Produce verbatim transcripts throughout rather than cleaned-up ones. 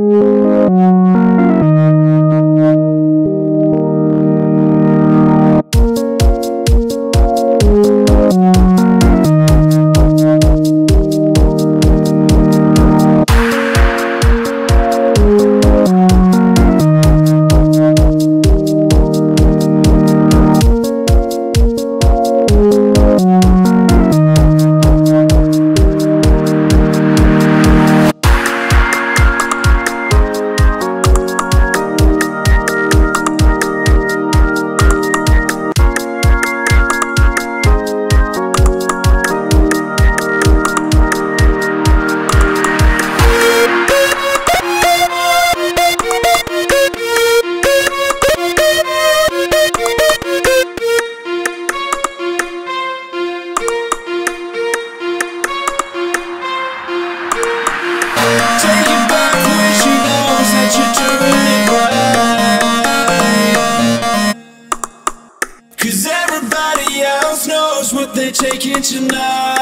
Taking tonight.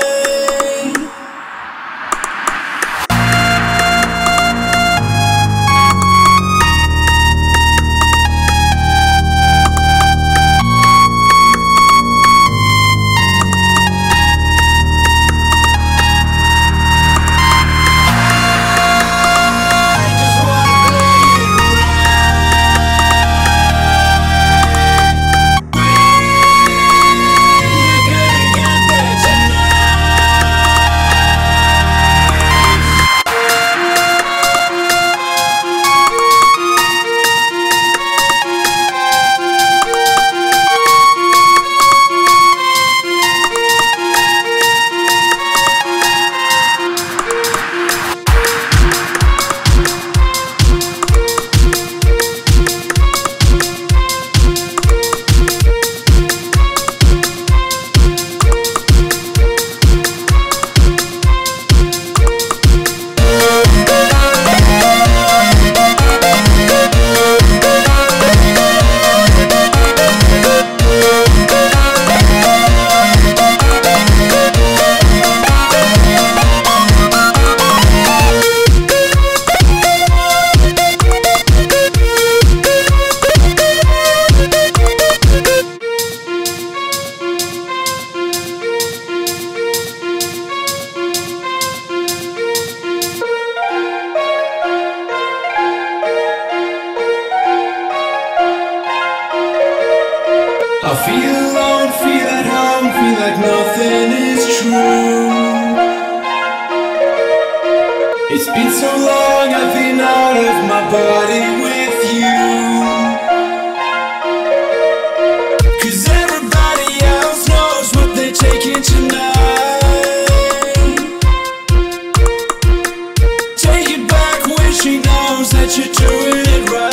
I feel alone, feel at home, feel like nothing is true. It's been so long, I've been out of my body with you. Cause everybody else knows what they're taking tonight. Take it back when she knows that you're doing it right.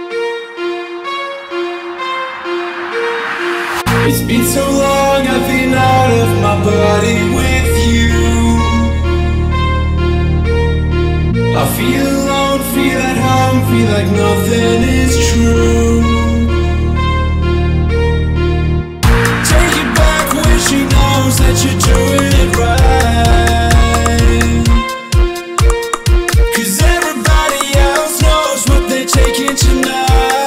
It's been so long, I've been feel like nothing is true. Take it back when she knows that you're doing it right. 'Cause everybody else knows what they're taking tonight.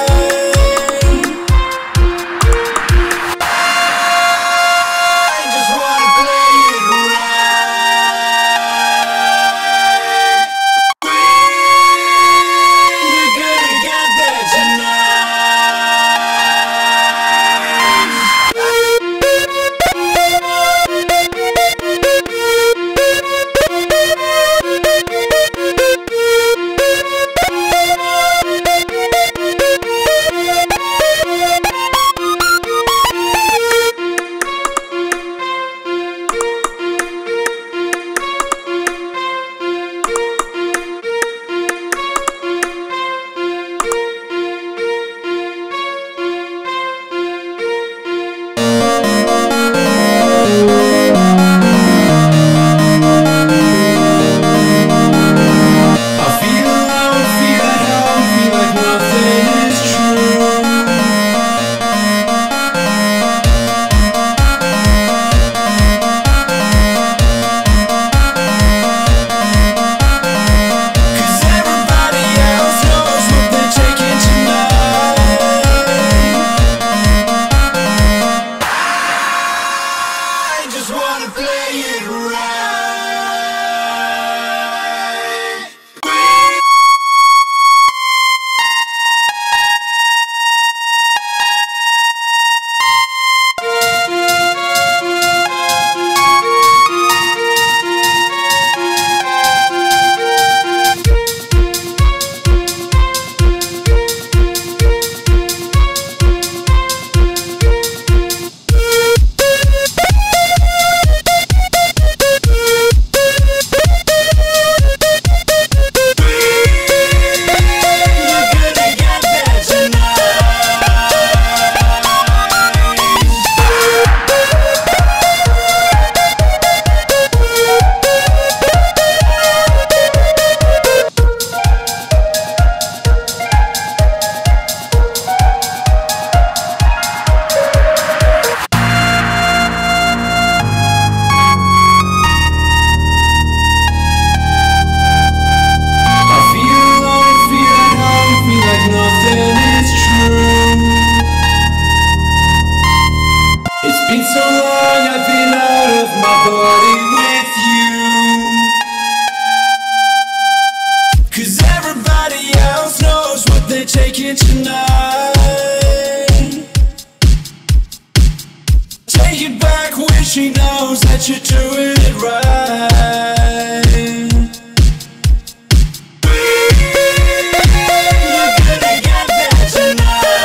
Taking tonight. Take it back when she knows that you're doing it right. You're gonna get that tonight.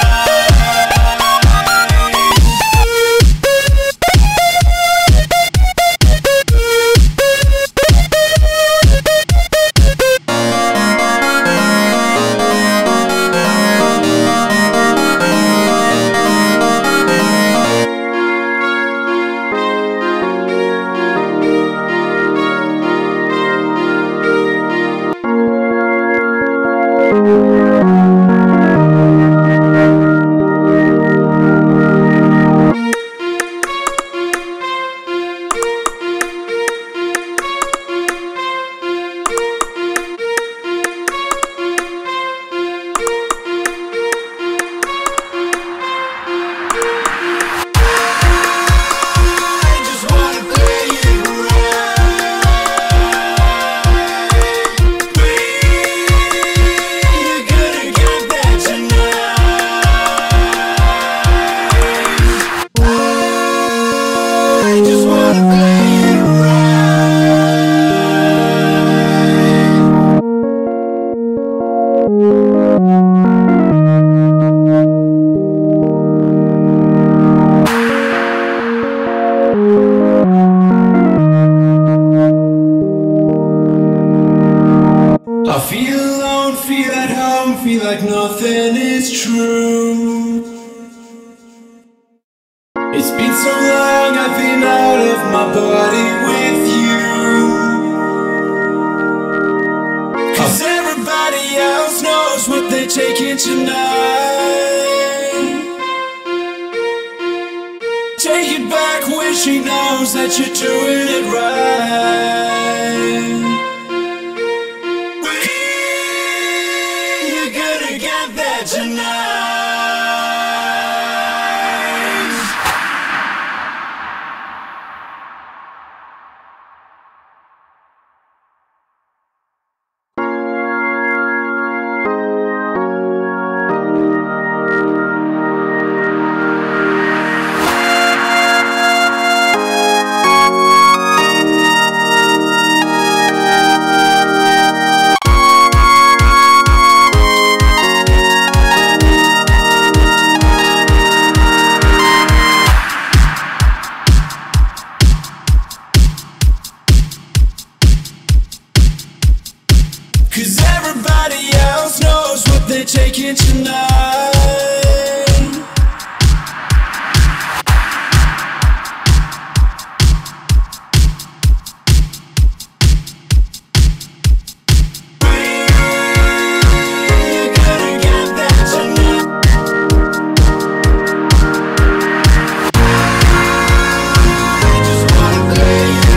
I feel alone, feel at home, feel like nothing is true. It's been so long, I've been out of my body with you. 'Cause everybody else knows wish he knows that you're doing it right. We're gonna get there tonight. Cause everybody else knows what they're taking tonight. We're gonna get there tonight. I just wanna play it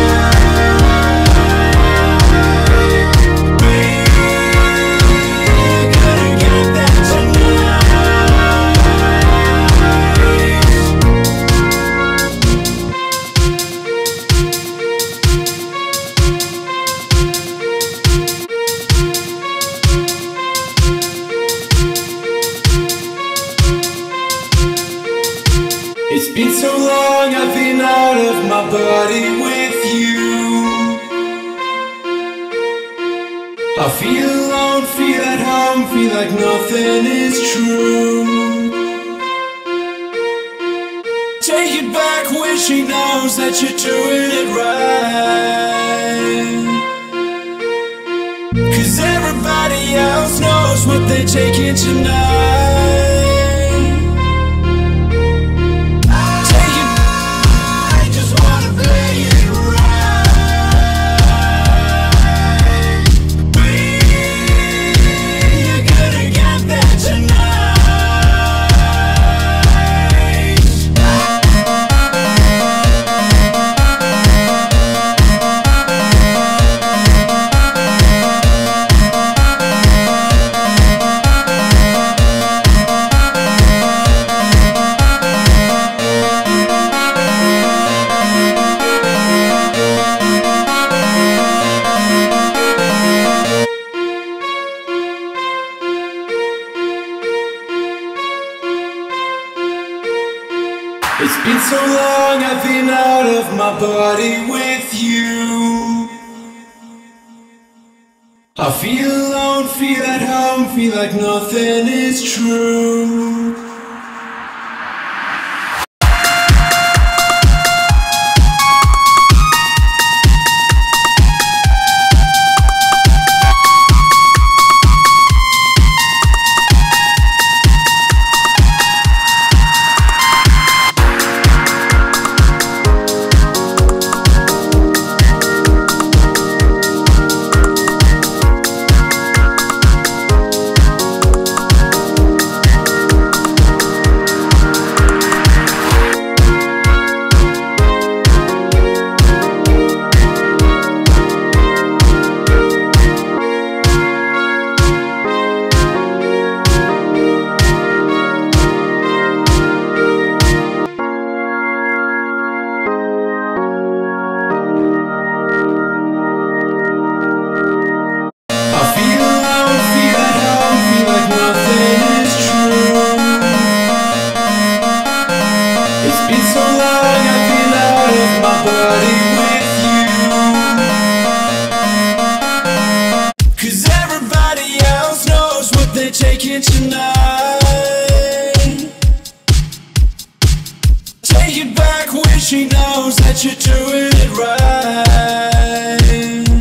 It's been so long, I've been out of my body with you. I feel alone, feel at home, feel like nothing is true. Take it back, wish he knows that you're doing it right. Cause everybody else knows what they're taking tonight. It's been so long, I've been out of my body with you. I feel alone, feel at home, feel like nothing is true. Taking tonight. Take it back, wish he knows that you're doing it right.